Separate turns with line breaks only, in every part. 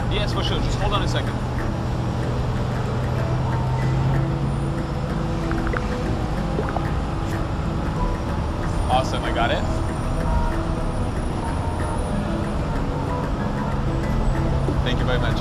Yes, for sure. Just hold on a second. Awesome, I got it. Thank you very much.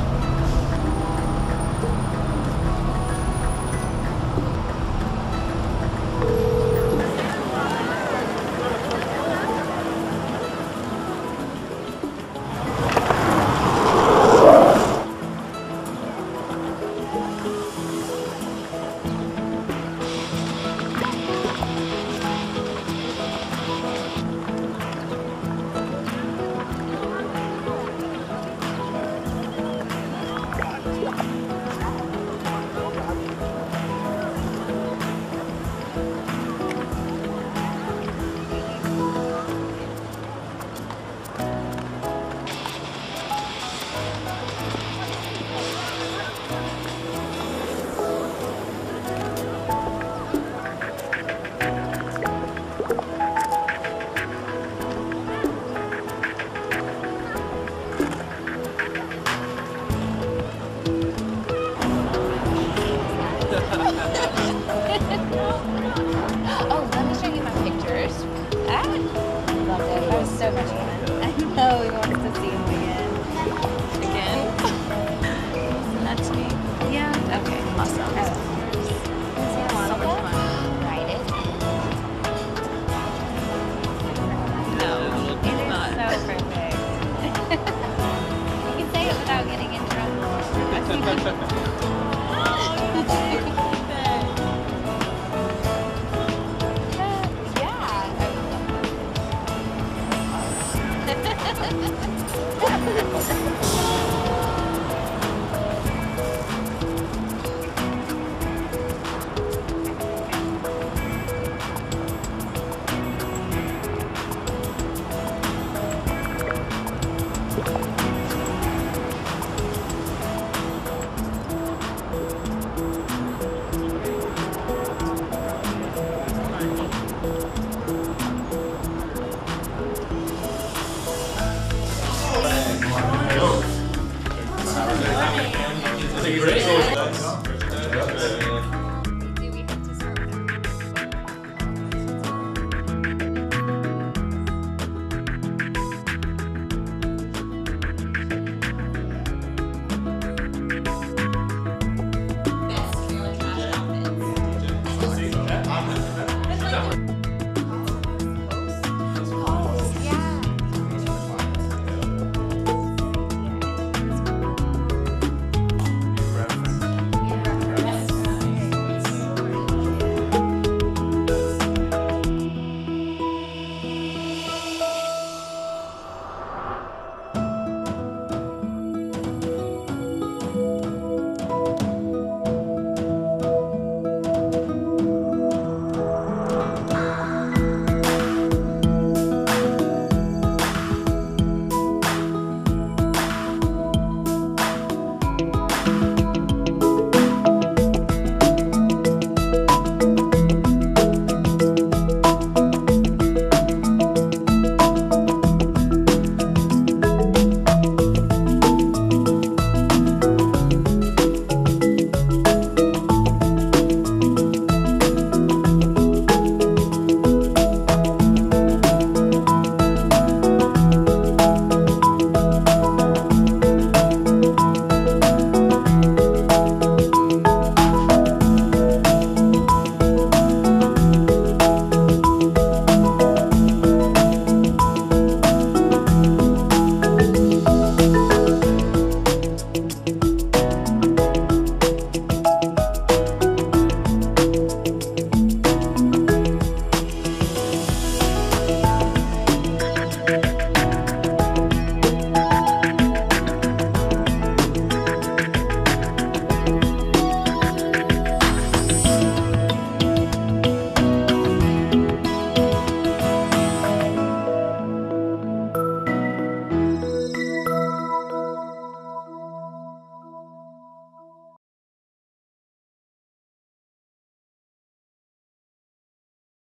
Oh, let me show you my pictures. Ah, loved it. That was so much fun. I know he wants to see him again. Again? Send that to me. Yeah. Okay. Awesome. So much fun. Write it. No, it is not. So perfect. You can say it without getting in trouble.
Great.